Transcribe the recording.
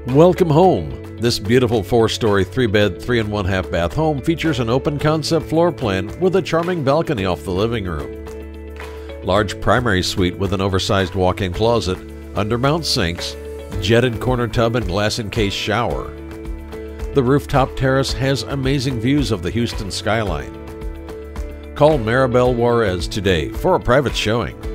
Welcome home. This beautiful 4-story, 3-bed, 3 and 1/2 bath home features an open concept floor plan with a charming balcony off the living room. Large primary suite with an oversized walk-in closet, undermount sinks, jetted corner tub and glass-encased shower. The rooftop terrace has amazing views of the Houston skyline. Call Maribel Juarez today for a private showing.